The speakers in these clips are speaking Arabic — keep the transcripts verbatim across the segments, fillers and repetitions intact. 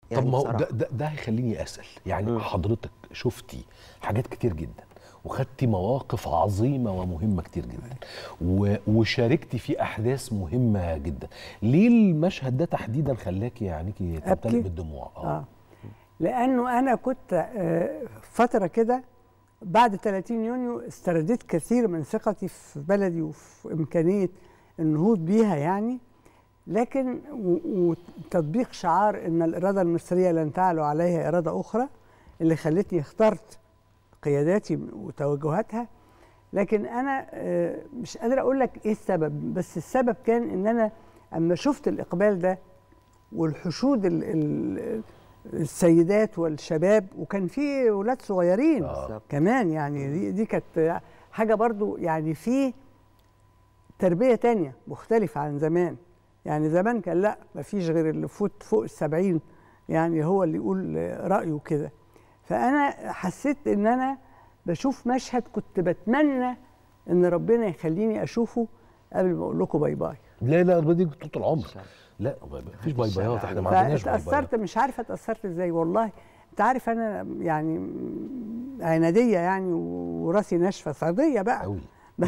يعني طب ما هو بصراحة. ده, ده, ده هيخليني اسال يعني م. حضرتك شفتي حاجات كتير جدا وخدتي مواقف عظيمه ومهمه كتير جدا و... وشاركتي في احداث مهمه جدا، ليه المشهد ده تحديدا خلاكي يعني تمتلئ بالدموع؟ اه, آه. لانه انا كنت فتره كده بعد ثلاثين يونيو استرديت كثير من ثقتي في بلدي وفي امكانيه النهوض بيها يعني، لكن وتطبيق شعار ان الاراده المصريه لن تعلو عليها اراده اخرى اللي خلتني اخترت قياداتي وتوجهاتها. لكن انا مش قادره اقول لك ايه السبب، بس السبب كان ان انا اما شفت الاقبال ده والحشود ال ال السيدات والشباب، وكان في ولاد صغيرين آه. كمان يعني، دي, دي كانت حاجه برضو يعني في تربيه تانية مختلفه عن زمان. يعني زمان كان لا مفيش غير اللي فوت فوق السبعين يعني هو اللي يقول رايه كده. فانا حسيت ان انا بشوف مشهد كنت بتمنى ان ربنا يخليني اشوفه قبل ما اقول لكم باي باي. لا لا دي طول العمر، لا مفيش باي بايات، احنا ما عندناش باي باي. اتاثرت، مش عارفه اتاثرت ازاي والله. انت عارف انا يعني عناديه يعني وراسي ناشفه صعيديه بقى قوي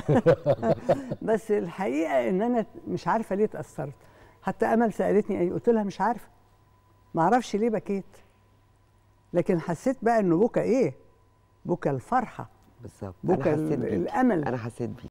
بس الحقيقه ان انا مش عارفه ليه اتاثرت. حتى امل سالتني ايه، قلت لها مش عارفه، ما اعرفش ليه بكيت، لكن حسيت بقى انه بكى ايه، بكى الفرحه بالظبط، بكى الامل. انا حسيت بيه.